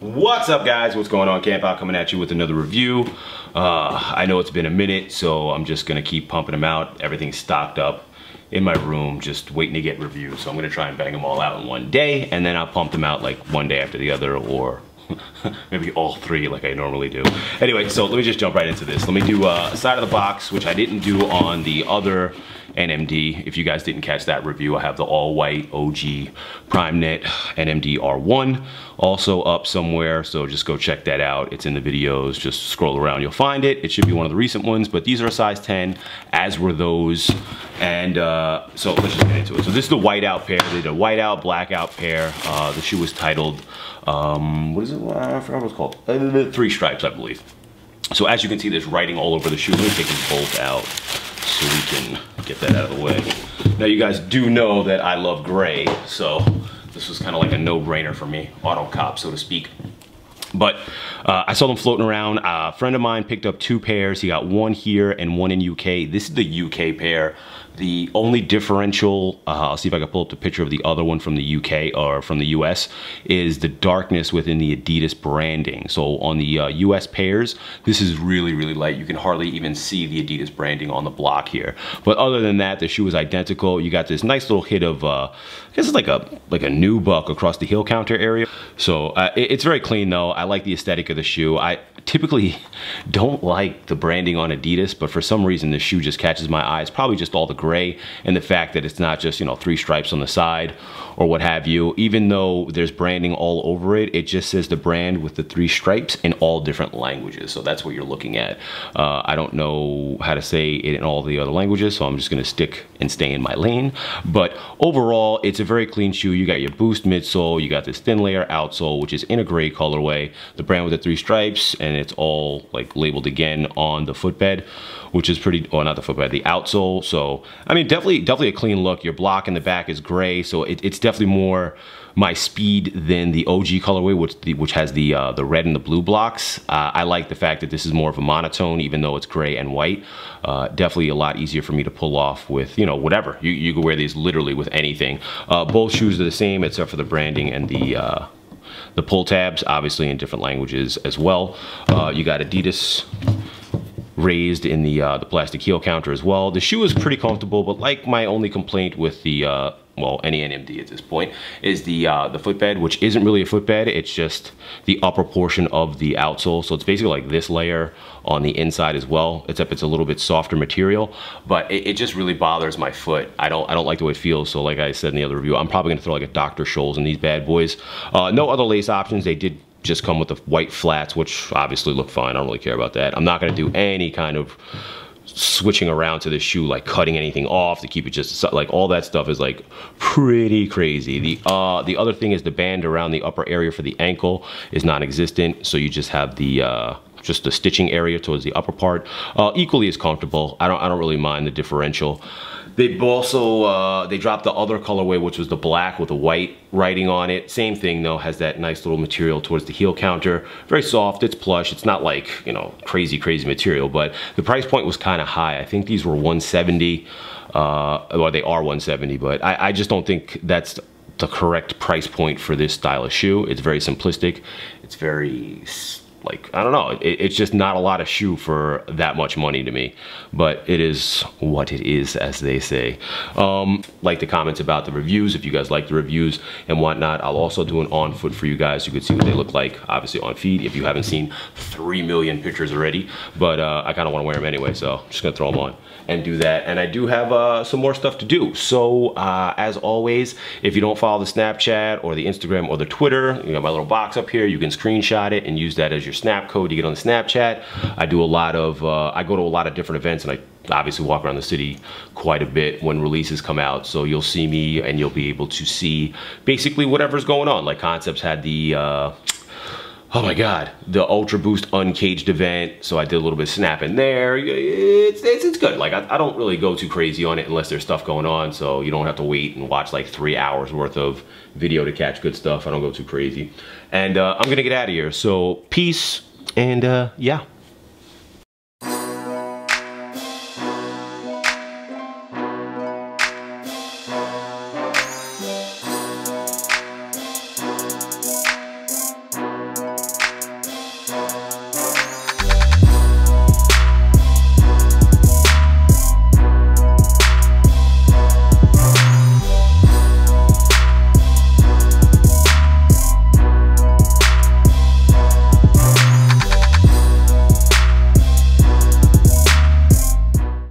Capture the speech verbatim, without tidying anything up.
What's up, guys? What's going on? Camp Out coming at you with another review. Uh, I know it's been a minute, so I'm just gonna keep pumping them out. Everything's stocked up in my room, just waiting to get reviewed. So I'm gonna try and bang them all out in one day, and then I'll pump them out like one day after the other, or maybe all three like I normally do. Anyway, so let me just jump right into this. Let me do uh, a side of the box, which I didn't do on the other N M D. If you guys didn't catch that review, I have the all-white O G PrimeNet N M D R one also up somewhere, so just go check that out. It's in the videos. Just scroll around, you'll find it. It should be one of the recent ones, but these are a size ten, as were those. And uh, so let's just get into it. So this is the whiteout pair. They did a whiteout, blackout pair. Uh, the shoe was titled, um, what is it? I forgot what it's called. Uh, Three Stripes, I believe. So as you can see, there's writing all over the shoe. Let me take this bolt out so we can get that out of the way. Now, you guys do know that I love gray, so this was kind of like a no-brainer for me, auto cop, so to speak. But uh, I saw them floating around. Uh, a friend of mine picked up two pairs. He got one here and one in U K. This is the U K pair. The only differential, uh, I'll see if I can pull up the picture of the other one from the U K or from the U S, is the darkness within the Adidas branding. So on the uh, U S pairs, this is really, really light. You can hardly even see the Adidas branding on the block here. But other than that, the shoe is identical. You got this nice little hit of, uh, I guess it's like a like a nubuck across the heel counter area. So uh, it, it's very clean though. I like the aesthetic of the shoe. I typically don't like the branding on Adidas, but for some reason the shoe just catches my eye. It's probably just all the gray and the fact that it's not just, you know, three stripes on the side or what have you. Even though there's branding all over it, it just says the brand with the three stripes in all different languages. So that's what you're looking at. Uh, I don't know how to say it in all the other languages, so I'm just gonna stick and stay in my lane. But overall, it's a very clean shoe. You got your Boost midsole, you got this thin layer outsole, which is in a gray colorway, the brand with the three stripes, and it's all like labeled again on the footbed, which is pretty, or not the footbed, the outsole. So, I mean, definitely, definitely a clean look. Your block in the back is gray, so it, it's definitely more my speed than the O G colorway, which the, which has the uh, the red and the blue blocks. Uh, I like the fact that this is more of a monotone, even though it's gray and white. Uh, definitely a lot easier for me to pull off with, you know, whatever. You, you can wear these literally with anything. Uh, both shoes are the same, except for the branding and the uh, the pull tabs, obviously in different languages as well. Uh, you got Adidas raised in the uh, the plastic heel counter as well. The shoe is pretty comfortable, but like my only complaint with the uh, well, any N M D at this point, is the uh, the footbed, which isn't really a footbed. It's just the upper portion of the outsole. So it's basically like this layer on the inside as well, except it's a little bit softer material. But it, it just really bothers my foot. I don't I don't like the way it feels. So like I said in the other review, I'm probably gonna throw like a Doctor Scholl's in these bad boys. Uh, no other lace options. They did just come with the white flats, which obviously look fine. I don't really care about that. I'm not gonna do any kind of switching around to the shoe, like cutting anything off to keep it just like all that stuff is like pretty crazy. The uh the other thing is the band around the upper area for the ankle is non-existent, so you just have the uh just the stitching area towards the upper part. Uh equally as comfortable. I don't I don't really mind the differential. They also, uh, they dropped the other colorway, which was the black with the white writing on it. Same thing though, has that nice little material towards the heel counter. Very soft, it's plush. It's not like, you know, crazy, crazy material, but the price point was kind of high. I think these were one seventy, uh, well, they are one seventy, but I, I just don't think that's the correct price point for this style of shoe. It's very simplistic. It's very, like, I don't know, it, it's just not a lot of shoe for that much money to me, but it is what it is, as they say. Um, like the comments about the reviews, if you guys like the reviews and whatnot. I'll also do an on foot for you guys. You can see what they look like, obviously on feed, if you haven't seen three million pictures already, but uh, I kind of want to wear them anyway, so I'm just gonna throw them on and do that. And I do have uh, some more stuff to do. So uh, as always, if you don't follow the Snapchat or the Instagram or the Twitter, you got my little box up here, you can screenshot it and use that as your snap code to get on the Snapchat. I do a lot of, uh, I go to a lot of different events, and I obviously walk around the city quite a bit when releases come out. So you'll see me and you'll be able to see basically whatever's going on. Like Concepts had the, uh, oh my God, the Ultra Boost Uncaged event. So I did a little bit of snapping there. It's, it's, it's good. Like I, I don't really go too crazy on it unless there's stuff going on. So you don't have to wait and watch like three hours worth of video to catch good stuff. I don't go too crazy. And uh, I'm gonna get out of here. So peace and uh, yeah.